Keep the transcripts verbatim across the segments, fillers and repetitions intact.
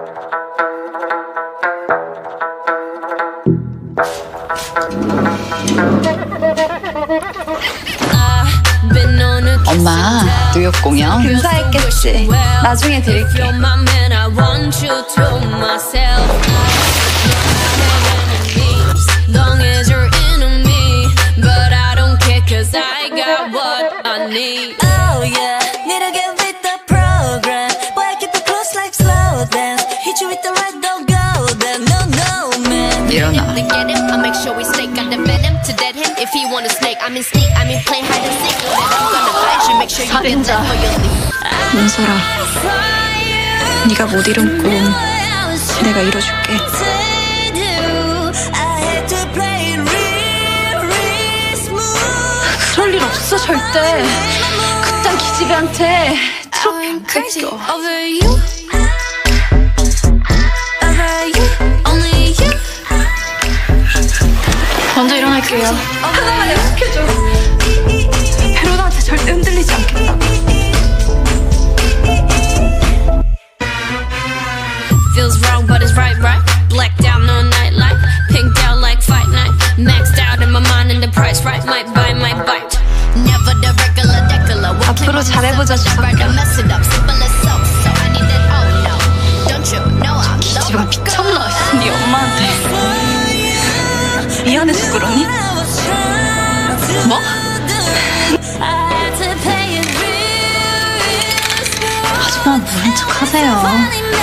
엄마, 뉴욕 공연 근사했겠지. 나중에 드릴게. 일어나. 살인자. 문설아, 네가 못 이룬 꿈 내가 이뤄줄게. 그럴 일 없어 절대. 그딴 기집애한테 트로피 안 뺏겨. 먼저 일어날게요. 하나만 약속해줘. 베로나한테 절대 흔들리지 않겠다. Feels wrong, but it's right, right. Blacked out, no nightlight. Pinked out like fight night. Maxed out in my mind, and the price right. Might buy, might bite. Never the regular, degular. 앞으로 잘해보자, 주석아. 기집애가 미쳤나? 네 엄마한테. 미안해서 그러니? 뭐? 아줌마 모른 척 하세요.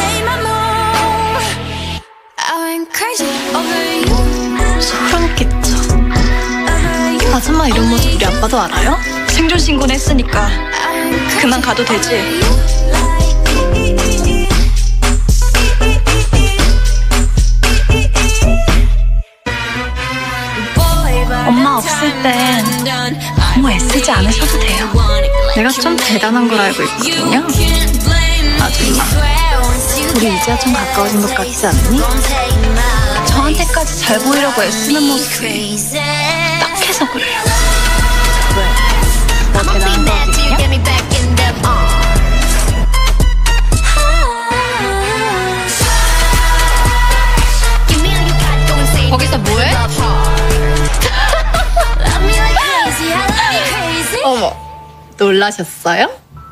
속상했겠죠. 아줌마 이런 모습 우리 아빠도 알아요? 생존 신고는 했으니까 그만 가도 되지. 엄마 없을 땐 너무 애쓰지 않으셔도 돼요. 내가 좀 대단한 걸 알고 있거든요. 아줌마, 우리 이제야 좀 가까워진 것 같지 않니? 저한테까지 잘 보이려고 애쓰는 모습이 딱해서 그래요. 왜? 너 대단한 거 어디냐? 거기서 뭐해? 어머, 놀라셨어요?